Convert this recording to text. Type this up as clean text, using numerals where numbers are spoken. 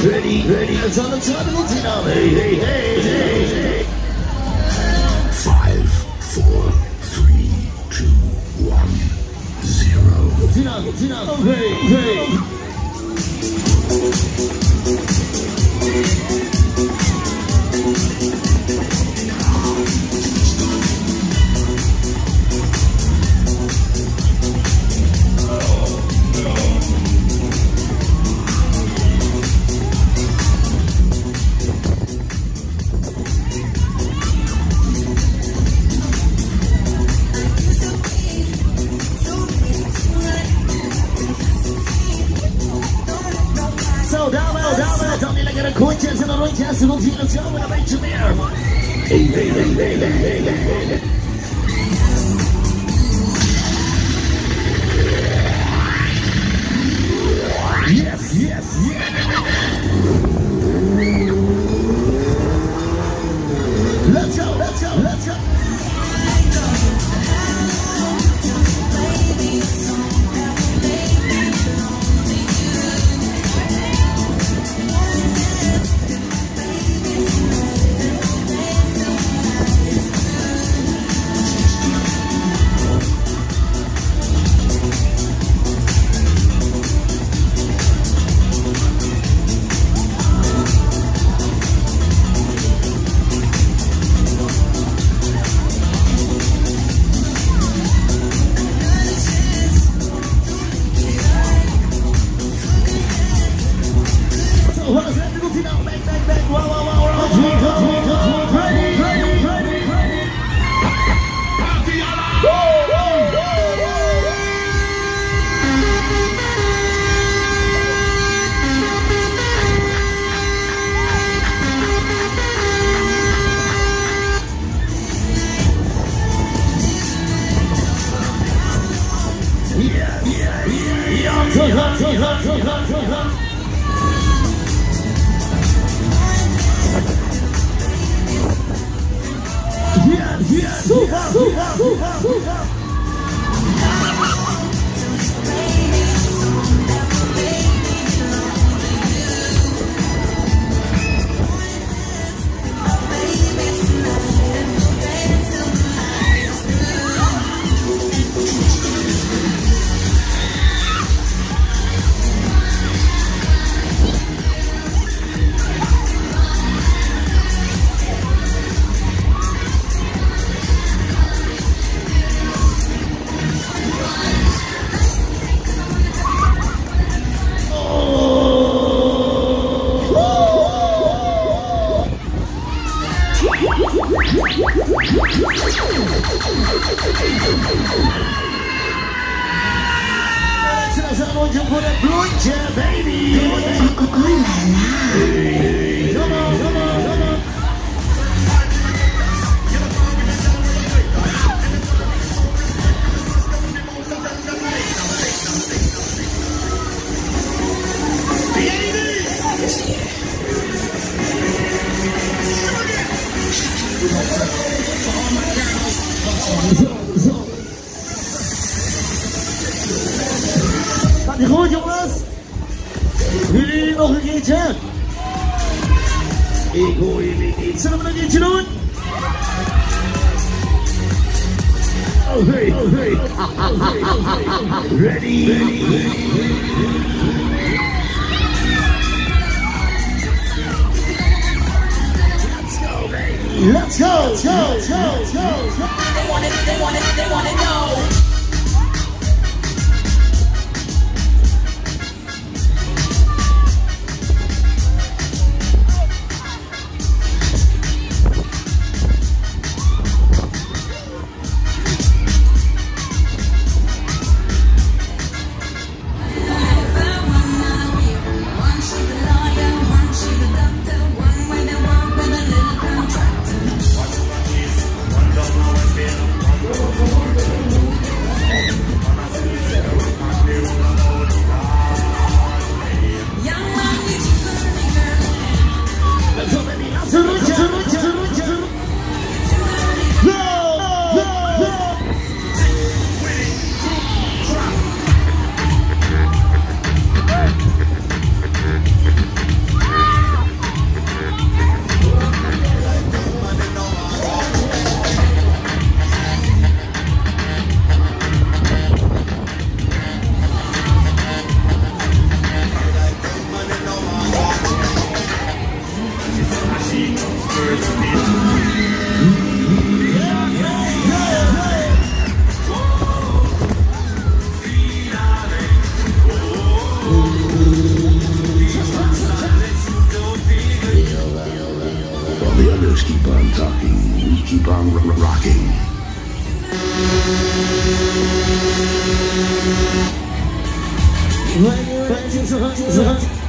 ready, it's on the top of the team. Hey, hey, hey, hey. 5, 4, 3, 2, 1, 0. Tina, okay, hey. Coincidence and coincidence will see the show when I make you there. Hey, hey, hey, hey, hey, hey, hey. Yes, yes, yes. Let's go, let's go, let's go. Goed jongens, jullie nog een keertje? Ik hoor jullie niet. Zullen we nog een keertje doen? Oh hey, oh hey, ready, ready, let's go baby, let's go, go, go, go. They want it, they want it, they want it now. the others keep on talking, we keep on rocking.